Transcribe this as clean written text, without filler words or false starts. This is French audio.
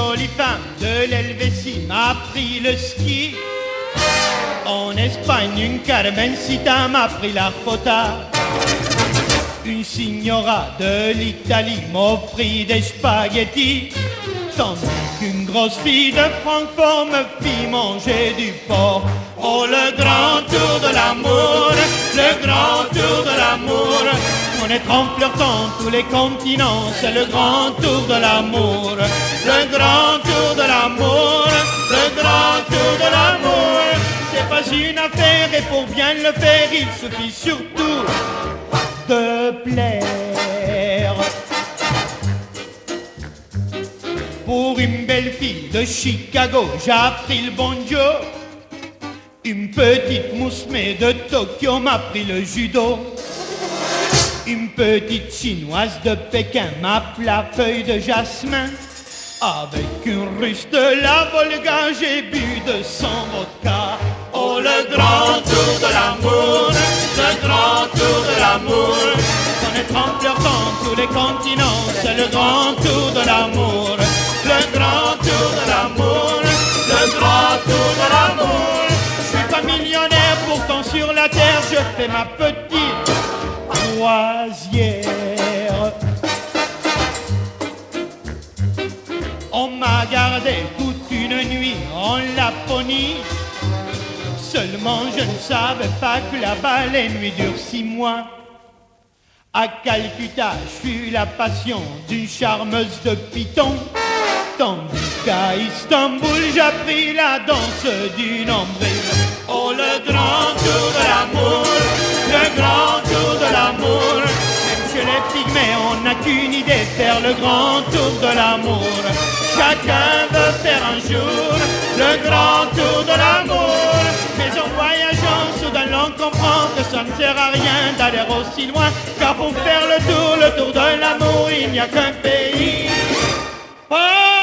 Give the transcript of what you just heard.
jolie femme de l'Helvétie m'a appris le ski. En Espagne, une Carmencita m'a appris la jota. Une signora de l'Italie m'offrit des spaghettis, tandis qu'une grosse fille de Francfort me fit manger du porc. Oh, le grand tour de l'amour, le grand tour de l'amour. On est en flirtant tous les continents, c'est le grand tour de l'amour. Le grand tour de l'amour, le grand tour de l'amour. C'est pas une affaire et pour bien le faire, il suffit surtout de plaire. Pour une belle fille de Chicago, j'ai appris le banjo. Une petite moussemée de Tokyo m'a appris le judo. Une petite chinoise de Pékin m'a appris la feuille de jasmin. Avec une russe de la Volga, j'ai bu de son vodka. Oh, le grand tour de l'amour, le grand tour de l'amour. On est en flirtant tous les continents, c'est le grand tour de l'amour. Le grand tour de l'amour, le grand tour de l'amour. Je suis pas millionnaire, pourtant sur la terre, je fais ma petite croisière. On m'a gardé toute une nuit en Laponie. Seulement je ne savais pas que là-bas les nuits durent 6 mois. À Calcutta, je fus la passion d'une charmeuse de Python. Tandis qu'à Istanbul, j'appris la danse du nombril. Oh, le grand tour de l'amour, le grand tour de l'amour. Même chez les pygmées, on n'a qu'une idée, faire le grand tour de l'amour. Chacun veut faire un jour le grand tour de l'amour. Mais en voyageant, soudain l'on comprend que ça ne sert à rien d'aller aussi loin. Car pour faire le tour de l'amour, il n'y a qu'un pays. Oh,